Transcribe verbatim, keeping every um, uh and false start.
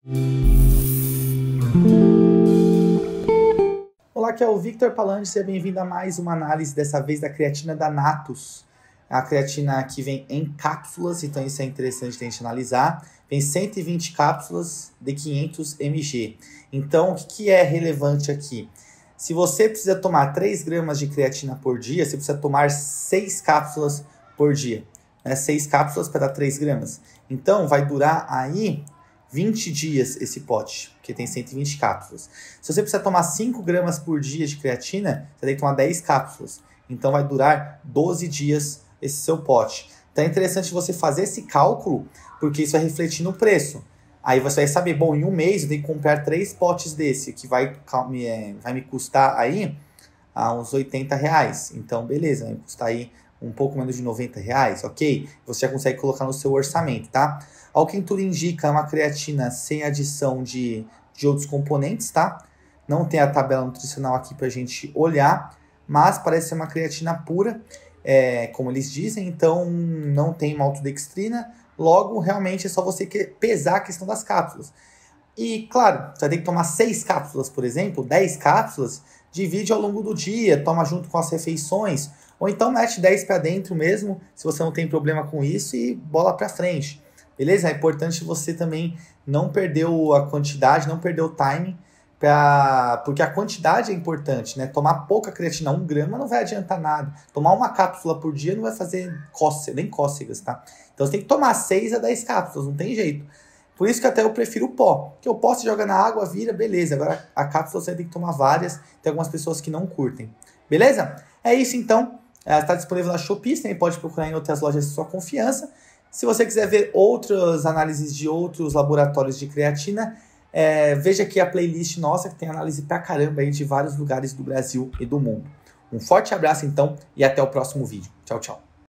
Olá, aqui é o Victor Palandi, seja bem-vindo a mais uma análise, dessa vez da creatina da Natus. A creatina que vem em cápsulas, então isso é interessante a gente analisar. Vem cento e vinte cápsulas de quinhentos mililitros. Então, o que é relevante aqui? Se você precisa tomar três gramas de creatina por dia, você precisa tomar seis cápsulas por dia. Né? seis cápsulas para dar três gramas. Então, vai durar aí vinte dias esse pote, porque tem cento e vinte cápsulas. Se você precisa tomar cinco gramas por dia de creatina, você tem que tomar dez cápsulas. Então, vai durar doze dias esse seu pote. Então, é interessante você fazer esse cálculo, porque isso vai refletir no preço. Aí você vai saber, bom, em um mês eu tenho que comprar três potes desse, que vai, vai me custar aí a uns oitenta reais. Então, beleza, vai me custar aí um pouco menos de noventa reais, ok? Você já consegue colocar no seu orçamento, tá? Ao que tudo indica, é uma creatina sem adição de, de outros componentes, tá? Não tem a tabela nutricional aqui pra gente olhar, mas parece ser uma creatina pura, é, como eles dizem, então não tem maltodextrina, logo realmente é só você que pesar a questão das cápsulas. E claro, você vai ter que tomar seis cápsulas, por exemplo, dez cápsulas, divide ao longo do dia, toma junto com as refeições, ou então mete dez para dentro mesmo, se você não tem problema com isso, e bola para frente. Beleza? É importante você também não perder a quantidade, não perder o timing, pra... porque a quantidade é importante, né? Tomar pouca creatina, um grama, não vai adiantar nada. Tomar uma cápsula por dia não vai fazer cócegas, nem cócegas, tá? Então você tem que tomar seis a dez cápsulas, não tem jeito. Por isso que até eu prefiro o pó. Porque o pó você joga na água, vira, beleza. Agora a cápsula você tem que tomar várias. Tem algumas pessoas que não curtem. Beleza? É isso então. Está disponível na Shopee, você também pode procurar em outras lojas de sua confiança. Se você quiser ver outras análises de outros laboratórios de creatina, é, veja aqui a playlist nossa, que tem análise pra caramba aí de vários lugares do Brasil e do mundo. Um forte abraço então e até o próximo vídeo. Tchau, tchau.